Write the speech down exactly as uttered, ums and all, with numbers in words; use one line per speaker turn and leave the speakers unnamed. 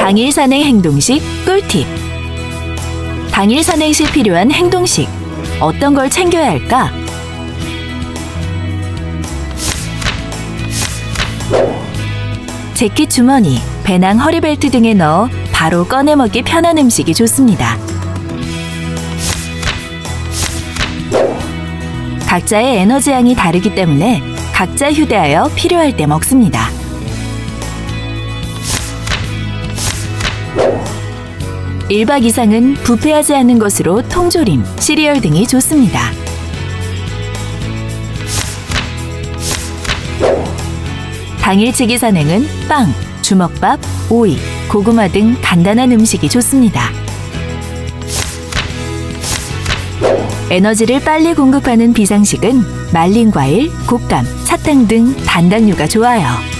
당일 산행 행동식 꿀팁. 당일 산행 시 필요한 행동식. 어떤 걸 챙겨야 할까? 재킷 주머니, 배낭 허리벨트 등에 넣어 바로 꺼내 먹기 편한 음식이 좋습니다. 각자의 에너지량이 다르기 때문에 각자 휴대하여 필요할 때 먹습니다. 일 박 이상은 부패하지 않는 것으로 통조림, 시리얼 등이 좋습니다. 당일치기 산행은 빵, 주먹밥, 오이, 고구마 등 간단한 음식이 좋습니다. 에너지를 빨리 공급하는 비상식은 말린 과일, 곶감, 사탕 등 단당류가 좋아요.